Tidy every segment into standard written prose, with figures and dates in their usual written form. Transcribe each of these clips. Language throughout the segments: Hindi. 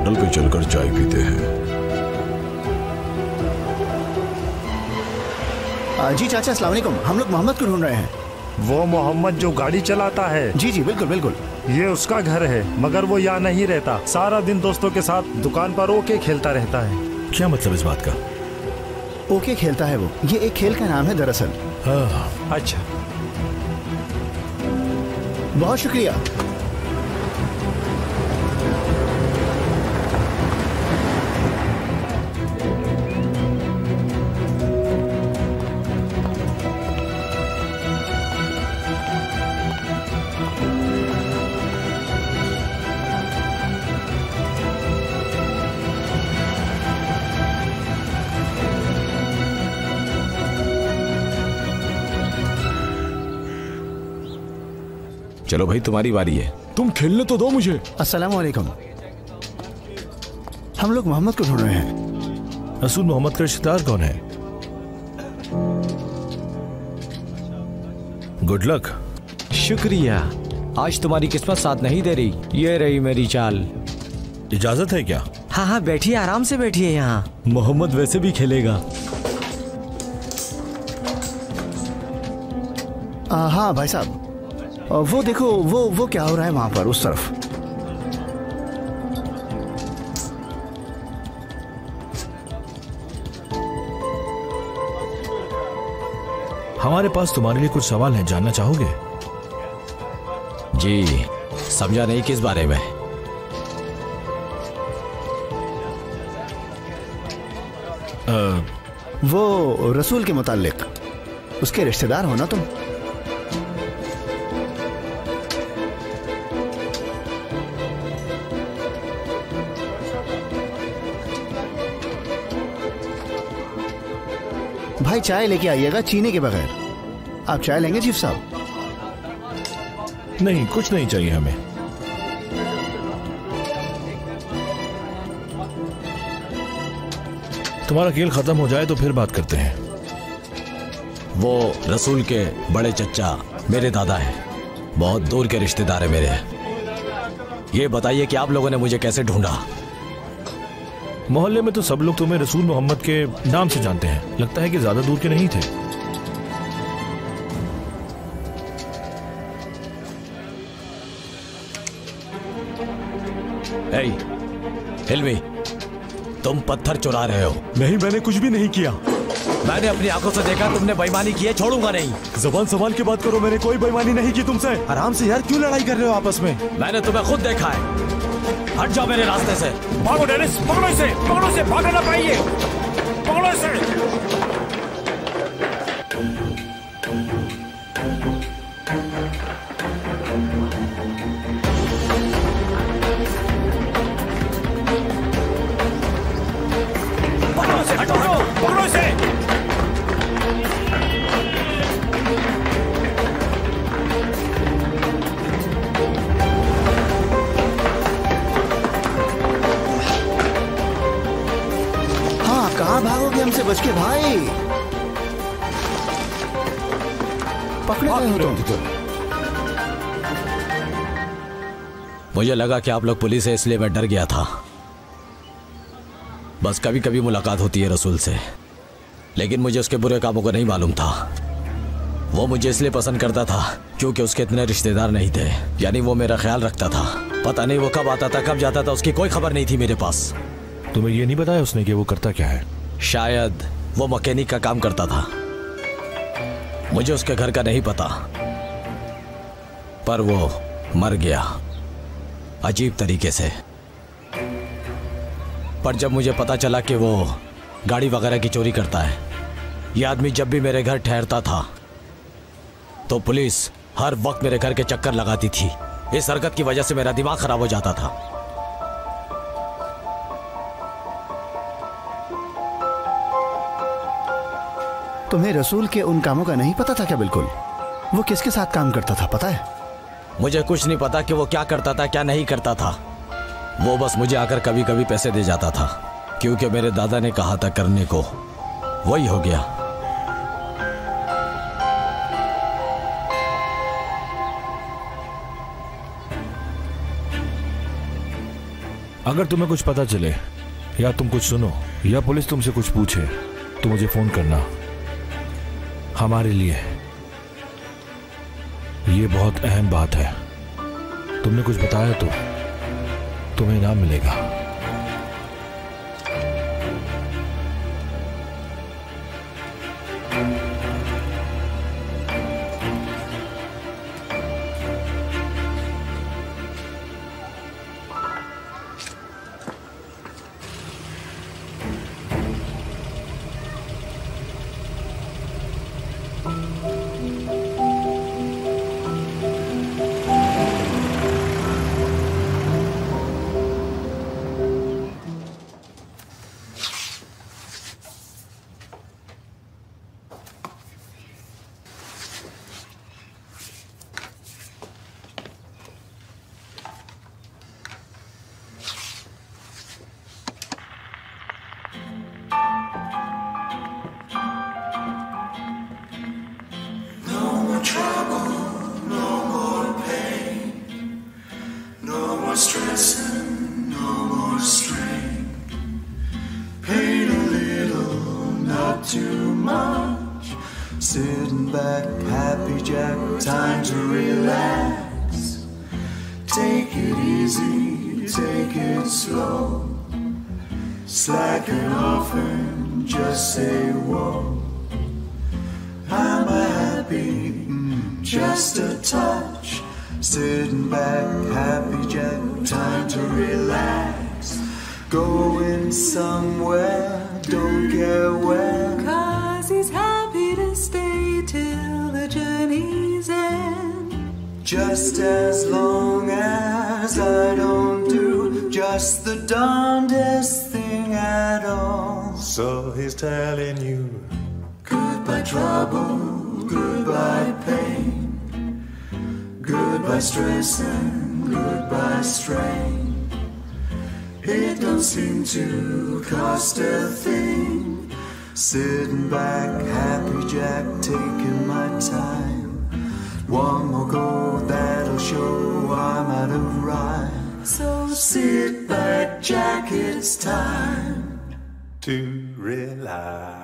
होटल पे चलकर चाय पीते हैं। जी चाचा, अस्सलाम वालेकुम। हम लोग मोहम्मद को ढूंढ रहे हैं। वो मोहम्मद जो गाड़ी चलाता है? जी जी बिल्कुल बिल्कुल। ये उसका घर है, मगर वो यहाँ नहीं रहता। सारा दिन दोस्तों के साथ दुकान पर ओके खेलता रहता है। क्या मतलब इस बात का? ओके खेलता है वो, ये एक खेल का नाम है दरअसल। हाँ। अच्छा, बहुत शुक्रिया। चलो भाई, तुम्हारी बारी है, तुम खेलने तो दो मुझे। अस्सलाम वालेकुम। हम लोग मोहम्मद को ढूंढ रहे हैं। रसूल मोहम्मद का रिश्तेदार कौन है? Good luck. शुक्रिया। आज तुम्हारी किस्मत साथ नहीं दे रही। ये रही मेरी चाल। इजाजत है क्या? हाँ हाँ, बैठिए, आराम से बैठिए। यहाँ मोहम्मद वैसे भी खेलेगा। हाँ भाई साहब, वो देखो, वो क्या हो रहा है वहां पर उस तरफ। हमारे पास तुम्हारे लिए कुछ सवाल हैं, जानना चाहोगे? जी, समझा नहीं किस बारे में। वो रसूल के मुताल्लिक। उसके रिश्तेदार हो ना तुम? भाई चाय लेके आइएगा, चीनी के बगैर। आप चाय लेंगे चीफ साहब? नहीं, कुछ नहीं चाहिए हमें। तुम्हारा खेल खत्म हो जाए तो फिर बात करते हैं। वो रसूल के बड़े चच्चा मेरे दादा हैं, बहुत दूर के रिश्तेदार है मेरे। ये बताइए कि आप लोगों ने मुझे कैसे ढूंढा? मोहल्ले में तो सब लोग तुम्हें रसूल मोहम्मद के नाम से जानते हैं। लगता है कि ज्यादा दूर के नहीं थे। हिलवी, तुम पत्थर चुरा रहे हो। नहीं, मैंने कुछ भी नहीं किया। मैंने अपनी आंखों से देखा, तुमने बेईमानी की है, छोड़ूंगा नहीं। जबान संभाल के बात करो, मैंने कोई बेईमानी नहीं की तुमसे। आराम से यार, क्यों लड़ाई कर रहे हो आपस में? मैंने तुम्हें खुद देखा है। हट जाओ मेरे रास्ते से। भागो डेनिस, पकड़ो इसे, पकड़ो इसे, भागना ना पाइए, पकड़ो इसे। पकड़ो इसे। हाँ, कहाँ भागोगे हमसे बच के भाई? पकड़े गए हो तुम। मुझे लगा कि आप लोग पुलिस है, इसलिए मैं डर गया था। बस कभी कभी मुलाकात होती है रसूल से, लेकिन मुझे उसके बुरे कामों को नहीं मालूम था। वो मुझे इसलिए पसंद करता था क्योंकि उसके इतने रिश्तेदार नहीं थे, यानी वो मेरा ख्याल रखता था। पता नहीं वो कब आता था, कब जाता था, उसकी कोई खबर नहीं थी मेरे पास। तुम्हें ये नहीं बताया उसने कि वो करता क्या है? शायद वो मैकेनिक का काम करता था। मुझे उसके घर का नहीं पता, पर वो मर गया अजीब तरीके से। पर जब मुझे पता चला कि वो गाड़ी वगैरह की चोरी करता है, ये आदमी जब भी मेरे घर ठहरता था तो पुलिस हर वक्त मेरे घर के चक्कर लगाती थी। इस हरकत की वजह से मेरा दिमाग खराब हो जाता था। तुम्हें रसूल के उन कामों का नहीं पता था क्या? बिल्कुल। वो किसके साथ काम करता था पता है? मुझे कुछ नहीं पता कि वो क्या करता था, क्या नहीं करता था। वो बस मुझे आकर कभी कभी पैसे दे जाता था, क्योंकि मेरे दादा ने कहा था करने को। वही हो गया। अगर तुम्हें कुछ पता चले या तुम कुछ सुनो या पुलिस तुमसे कुछ पूछे तो मुझे फोन करना। हमारे लिए ये बहुत अहम बात है। तुमने कुछ बताया तो तुम्हें इनाम मिलेगा। Sitting back, happy Jack, time to relax. Take it easy, take it slow. Slacken off and just say whoa. Am I happy? Just a touch. Sitting back, happy Jack, time to relax. Going somewhere, don't care where. 'Cause he's happy to stay till the journey's end. Just as long as I don't do just the darndest thing at all. So he's telling you goodbye trouble, goodbye pain, goodbye stress and goodbye strain. It don't seem to cost a thing. Sitting back, happy Jack, taking my time. One more go, that'll show I'm out of rhyme. So sit back, Jack, it's time to relax.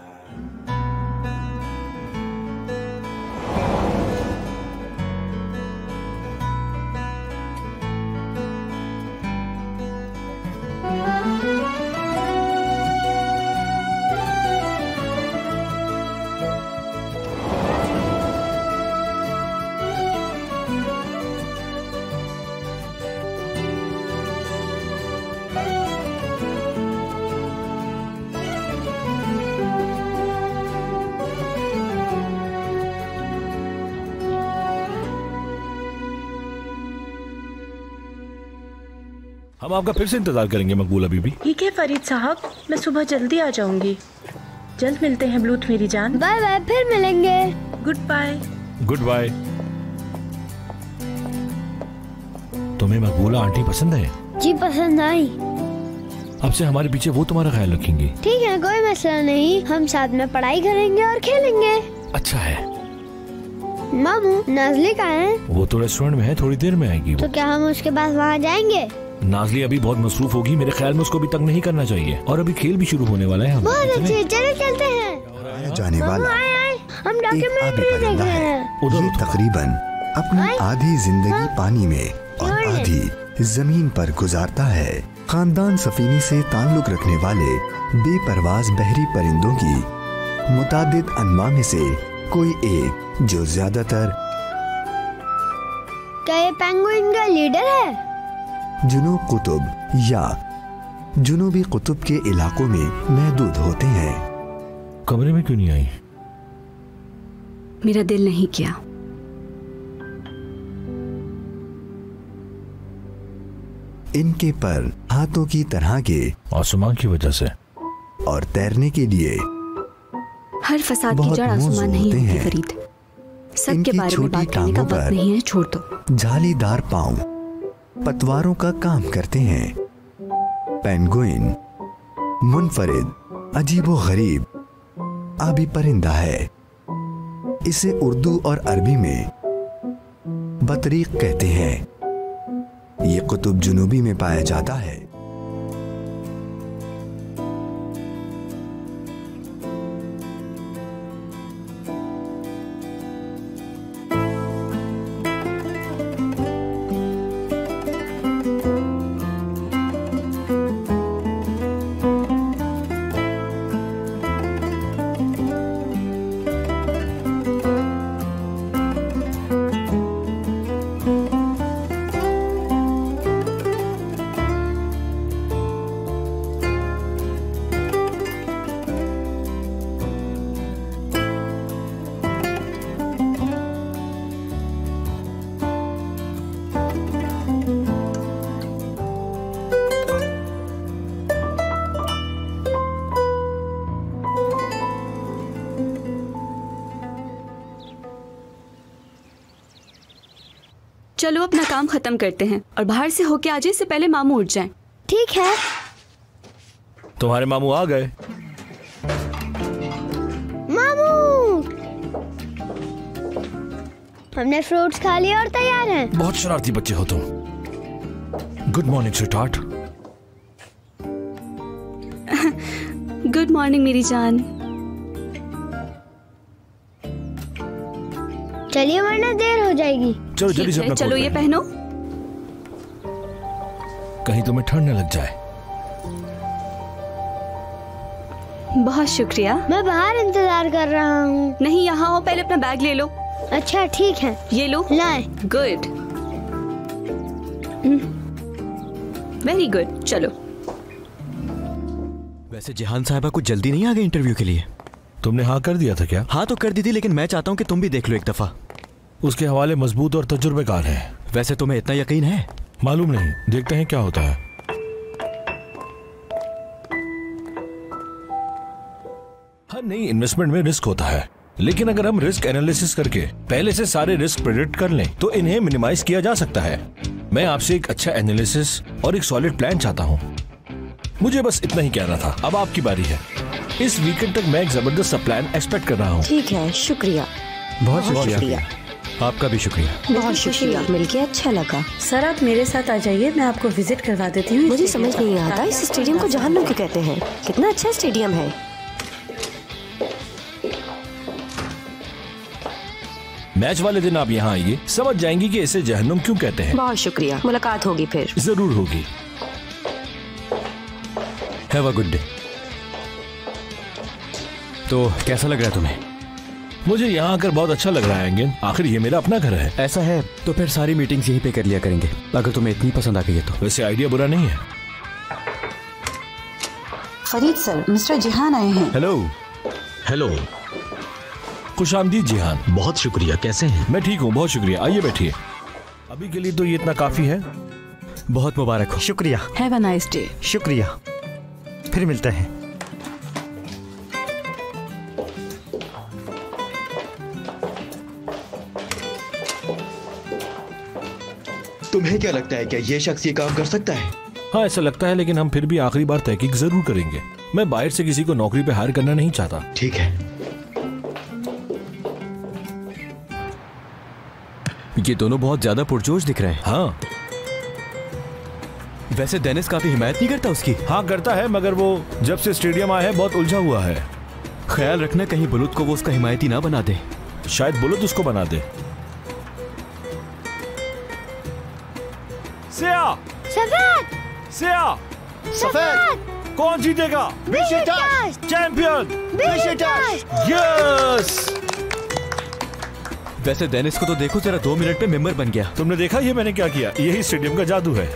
हम आपका फिर से इंतजार करेंगे मकबूला बीबी। ठीक है फरीद साहब, मैं सुबह जल्दी आ जाऊंगी। जल्द मिलते हैं ब्लूथ मेरी जान। बाय बाय, फिर मिलेंगे। Goodbye. Goodbye. तुम्हें मकबूला आंटी पसंद है? जी पसंद आई। अब से हमारे पीछे वो तुम्हारा ख्याल रखेंगी। ठीक है, कोई मसला नहीं, हम साथ में पढ़ाई करेंगे और खेलेंगे। अच्छा है। मामू, नाज़ली कहाँ है? वो तो रेस्टोरेंट में है, थोड़ी देर में आएगी। तो क्या हम उसके पास वहाँ जाएंगे? नाज़ली अभी बहुत मसरूफ होगी, मेरे ख्याल में उसको भी तंग नहीं करना चाहिए। और अभी खेल भी शुरू होने वाला है। बहुत अच्छे, चलो चलते हैं। जाने वाला हम डॉक्यूमेंट्री देख रहे हैं। ये तकरीबन अपनी आधी जिंदगी पानी में और आधी जमीन पर गुजारता है। खानदान सफीनी से ताल्लुक रखने वाले बेपरवाज बहरी परिंदों की मुतादिद अनवा में से कोई एक जो ज्यादातर क्या ये पेंगुइन का लीडर है? जुनूब कुतुब या जुनूबी कुतुब के इलाकों में महदूद होते हैं। कमरे में क्यों नहीं आई? मेरा दिल नहीं किया। इनके पर हाथों की तरह के आसमान की वजह से और तैरने के लिए हर फसाद की जड़ आसमान नहीं होती फरीद। सबके बारे में बात करने का वक्त नहीं है, छोड़ दो। जालीदार पांव पतवारों का काम करते हैं। पेंगुइन मुनफरिद, अजीबो गरीब आबी परिंदा है। इसे उर्दू और अरबी में बतरीक कहते हैं। ये कुतुब जुनूबी में पाया जाता है। चलो अपना काम खत्म करते हैं और बाहर से होके आ जाए, इससे पहले मामू उठ जाएं। ठीक है। तुम्हारे मामू आ गए। मामू, हमने फ्रूट्स खा लिए और तैयार हैं। बहुत शरारती बच्चे हो तुम। Good morning sweetheart. Good morning मेरी जान। चलिए वरना देर हो जाएगी। चलो जल्दी से अपना चलो ये पहनो। कहीं तुम्हें ठंड न लग जाए। बहुत शुक्रिया। मैं बाहर इंतजार कर रहा हूँ। नहीं, यहाँ आओ, पहले अपना बैग ले लो। अच्छा ठीक है, ये लो। लाए। Good, very good. चलो। वैसे जिहान साहिबा कुछ जल्दी नहीं आ गई इंटरव्यू के लिए? तुमने हाँ कर दिया था क्या? हाँ तो कर दी थी, लेकिन मैं चाहता हूँ कि तुम भी देख लो एक दफा। उसके हवाले मजबूत और तजुर्बेकार है। वैसे तुम्हें इतना यकीन है? मालूम नहीं, देखते हैं क्या होता है। हाँ नहीं, इन्वेस्टमेंट में रिस्क होता है, लेकिन अगर हम रिस्क एनालिसिस करके पहले से सारे रिस्क प्रेडिक्ट कर लें तो इन्हें मिनिमाइज किया जा सकता है। मैं आपसे एक अच्छा एनालिसिस और एक सॉलिड प्लान चाहता हूँ। मुझे बस इतना ही कहना था। अब आपकी बारी है। इस वीकेंड तक मैं एक जबरदस्त सा प्लान एक्सपेक्ट कर रहा हूँ। ठीक है, शुक्रिया। बहुत शुक्रिया। आपका भी शुक्रिया। बहुत शुक्रिया, मिलके अच्छा लगा। सर आप मेरे साथ आ जाइए, मैं आपको विजिट करवा देती हूँ। मुझे समझ नहीं आता इस स्टेडियम को जहन्नुम क्यों कहते हैं। कितना अच्छा स्टेडियम है। मैच वाले दिन आप यहाँ आइए, समझ जाएंगी कि इसे जहन्नुम क्यों कहते हैं। बहुत शुक्रिया, मुलाकात होगी फिर। जरूर होगी। Have a good day. तो कैसा लग रहा है तुम्हें? मुझे यहाँ आकर बहुत अच्छा लग रहा है एंगन। आखिर ये मेरा अपना घर है। ऐसा है तो फिर सारी मीटिंग्स यहीं पे कर लिया करेंगे, अगर तुम्हें इतनी पसंद आ गई है तो। वैसे आइडिया बुरा नहीं है। फरीद सर, मिस्टर जिहान आए हैं। हेलो। हेलो। खुशामदीद जिहान। बहुत शुक्रिया, कैसे हैं? मैं ठीक हूँ, बहुत शुक्रिया। आइए बैठिए। अभी के लिए तो ये इतना काफी है। बहुत मुबारक हो। शुक्रिया। Have a nice day. शुक्रिया, फिर मिलते हैं। तुम्हें क्या लगता है, क्या ये शख्स ये काम कर सकता है? हाँ ऐसा लगता है, लेकिन हम फिर भी आखिरी बार तहकीक जरूर करेंगे। मैं बाहर से किसी को नौकरी पे हायर करना नहीं चाहता। ठीक है। ये दोनों बहुत ज्यादा पुरजोश दिख रहे हैं। हाँ। वैसे डेनिस काफी हिमायत नहीं करता उसकी? हाँ करता है, मगर वो जब से स्टेडियम आया है बहुत उलझा हुआ है। ख्याल रखना कहीं बुलुत को वो उसका हिमायती ना बना दे। शायद बुलुत उसको बना दे। सिया! सफेद! सिया! सफेद! कौन जीतेगा? बेशिटाश! चैंपियन! बेशिटाश! यस! वैसे डेनिस को तो देखो जरा, 2 मिनट में मेंबर बन गया। तुमने देखा ये मैंने क्या किया? यही स्टेडियम का जादू है।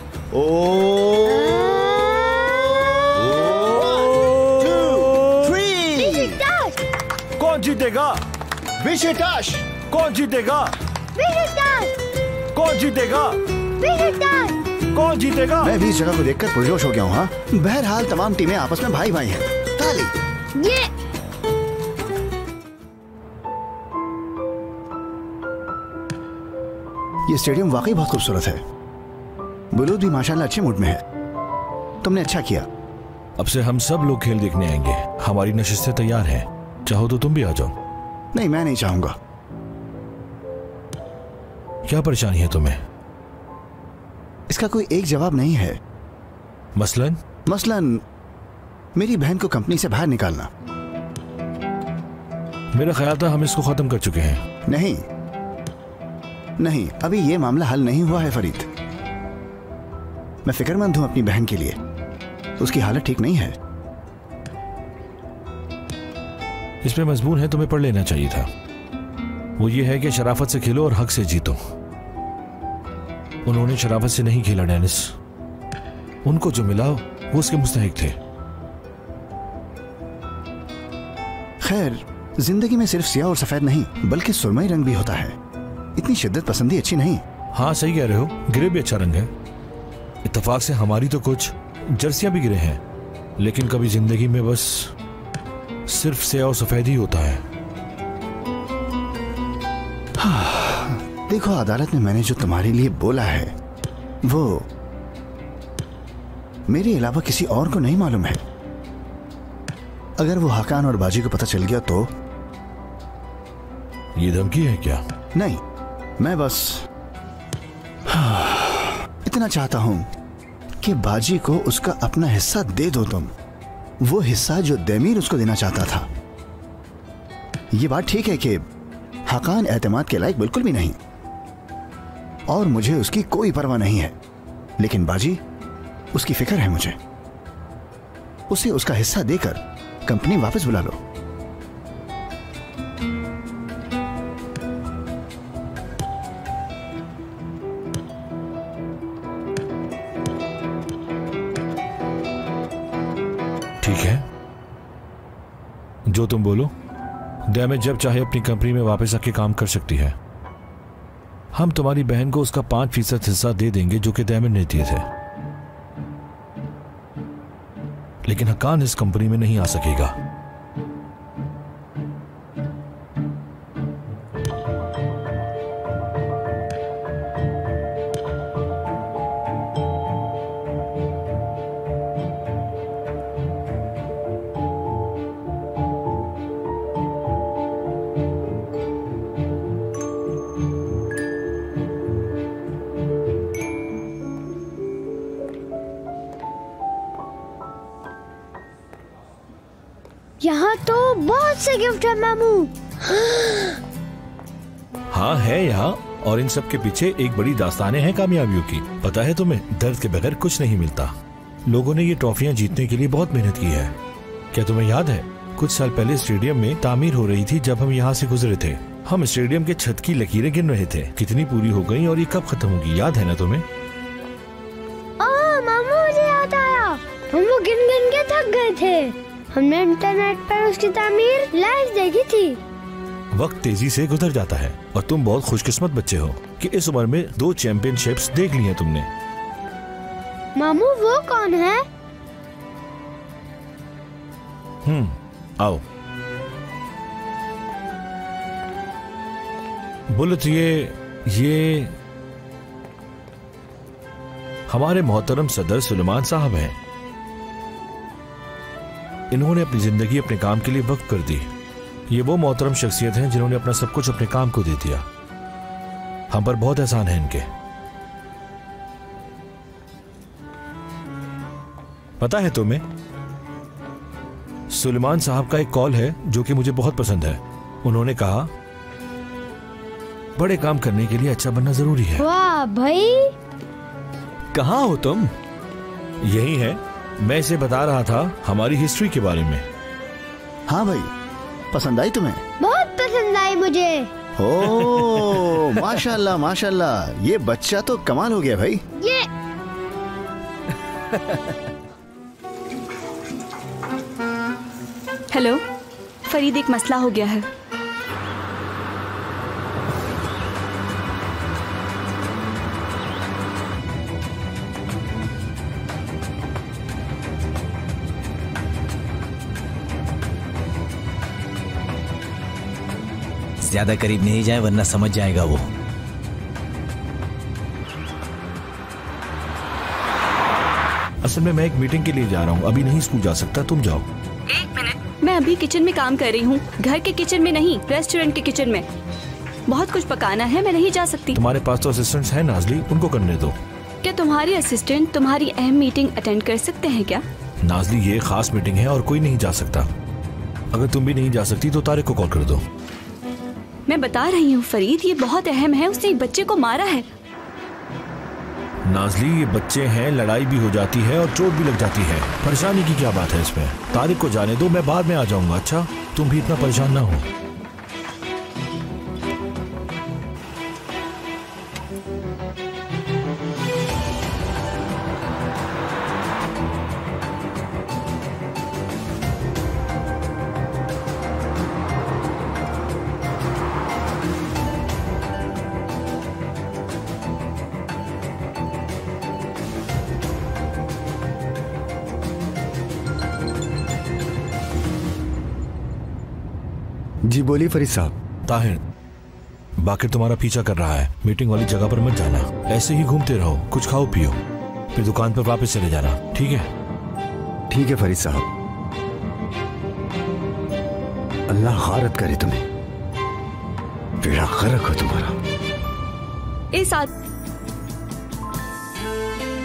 कौन जीतेगा? बेशिटाश! कौन जीतेगा? बेशिटाश! कौन जीतेगा? बेशिटाश! कौन जीतेगा? मैं भी इस जगह को देखकर पुरजोश हो गया हूँ। हाँ, बहरहाल तमाम टीमें आपस में भाई भाई हैं। ताली! ये स्टेडियम वाकई बहुत खूबसूरत है। बुलूद भी माशाल्लाह अच्छे मूड में है। तुमने अच्छा किया। अब से हम सब लोग खेल देखने आएंगे। हमारी नशिस्तें तैयार हैं। चाहो तो तुम भी आ जाओ। नहीं, मैं नहीं चाहूंगा। क्या परेशानी है तुम्हें? इसका कोई एक जवाब नहीं है। मसलन मेरी बहन को कंपनी से बाहर निकालना। मेरा ख्याल था हम इसको खत्म कर चुके हैं। नहीं, अभी ये मामला हल नहीं हुआ है फरीद। मैं फिक्रमंद हूं अपनी बहन के लिए। उसकी हालत ठीक नहीं है। इस पे मजबूर है, तुम्हें पढ़ लेना चाहिए था। वो ये है कि शराफत से खेलो और हक से जीतो। उन्होंने शराफत से नहीं खेला डेनिस। उनको जो मिला वो उसके मुस्तहिक थे। खैर, जिंदगी में सिर्फ सियाह और सफेद नहीं बल्कि सुरमई रंग भी होता है। इतनी शिद्दत पसंदी अच्छी नहीं। हाँ सही कह रहे हो, ग्रे भी अच्छा रंग है। इत्तेफाक से हमारी तो कुछ जर्सियां भी ग्रे हैं, लेकिन कभी जिंदगी में बस सिर्फ सियाह और सफेद ही होता है। देखो, अदालत में मैंने जो तुम्हारे लिए बोला है वो मेरे अलावा किसी और को नहीं मालूम है। अगर वो हकान और बाजी को पता चल गया तो? ये धमकी है क्या? नहीं, मैं बस इतना चाहता हूं कि बाजी को उसका अपना हिस्सा दे दो तुम, वो हिस्सा जो दैमीर उसको देना चाहता था। ये बात ठीक है कि हकान एतमाद के लायक बिल्कुल भी नहीं और मुझे उसकी कोई परवाह नहीं है, लेकिन बाजी, उसकी फिक्र है मुझे। उसे उसका हिस्सा देकर कंपनी वापस बुला लो। ठीक है, जो तुम बोलो। डैमेज जब चाहे अपनी कंपनी में वापस आके काम कर सकती है। हम तुम्हारी बहन को उसका 5% हिस्सा दे देंगे जो कि डैमेज ने दिए थे, लेकिन हकान इस कंपनी में नहीं आ सकेगा। यहाँ तो बहुत से गिफ्ट है मामू। हाँ है यहाँ, और इन सब के पीछे एक बड़ी दास्तानें हैं कामयाबियों की। पता है तुम्हें, दर्द के बगैर कुछ नहीं मिलता। लोगों ने ये ट्रॉफियां जीतने के लिए बहुत मेहनत की है। क्या तुम्हें याद है, कुछ साल पहले स्टेडियम में तामीर हो रही थी। जब हम यहाँ से गुजरे थे, हम स्टेडियम के छत की लकीरें गिन रहे थे, कितनी पूरी हो गई और ये कब खत्म होगी, याद है ना तुम्हें? मामू, मुझे याद आया, हम वो गिन गिन के थक गए थे। हमने इंटरनेट पर उसकी तामीर लाइव देखी थी। वक्त तेजी से गुजर जाता है और तुम बहुत खुशकिस्मत बच्चे हो कि इस उम्र में 2 चैंपियनशिप्स देख ली हैं तुमने। मामू, वो कौन है? आओ। बुलेट, ये हमारे मोहतरम सदर सुलेमान साहब हैं। इन्होंने अपनी जिंदगी अपने काम के लिए वक्त कर दी। ये वो मोहतरम शख्सियत हैं जिन्होंने अपना सब कुछ अपने काम को दे दिया। हम पर बहुत एहसान है इनके। पता है तुम्हें, सुलेमान साहब का एक कॉल है जो कि मुझे बहुत पसंद है। उन्होंने कहा, बड़े काम करने के लिए अच्छा बनना जरूरी है। वाह भाई, कहाँ हो तुम? यही है, मैं इसे बता रहा था हमारी हिस्ट्री के बारे में। हाँ भाई, पसंद आई तुम्हें? बहुत पसंद आई मुझे। ओह, माशाल्लाह माशाल्लाह, ये बच्चा तो कमाल हो गया भाई। ये हेलो फरीद, एक मसला हो गया है। ज्यादा करीब नहीं जाए वरना समझ जाएगा वो। असल में मैं एक मीटिंग के लिए जा रहा हूँ, अभी नहीं स्कूल जा सकता, तुम जाओ। एक मिनट, मैं अभी किचन में काम कर रही हूँ। घर के किचन में नहीं, रेस्टोरेंट के किचन में। बहुत कुछ पकाना है, मैं नहीं जा सकती। तुम्हारे पास तो असिस्टेंट्स हैं नाजली, उनको करने दो। क्या तुम्हारी असिस्टेंट तुम्हारी अहम मीटिंग अटेंड कर सकते हैं क्या? नाजली, ये खास मीटिंग है और कोई नहीं जा सकता। अगर तुम भी नहीं जा सकती तो तारिक को कॉल कर दो। मैं बता रही हूँ फरीद, ये बहुत अहम है। उसने एक बच्चे को मारा है। नाजली, ये बच्चे हैं, लड़ाई भी हो जाती है और चोट भी लग जाती है। परेशानी की क्या बात है इसमें? तारिक को जाने दो, मैं बाद में आ जाऊंगा। अच्छा, तुम भी इतना परेशान ना हो। जी बोलिए फरीद साहब। ताहिर, बाकिर तुम्हारा पीछा कर रहा है। मीटिंग वाली जगह पर मत जाना, ऐसे ही घूमते रहो, कुछ खाओ पियो, फिर दुकान पर वापस चले जाना। ठीक है? ठीक है फरीद साहब। अल्लाह गारत करे तुम्हें, बेड़ा गर्क हो तुम्हारा। इस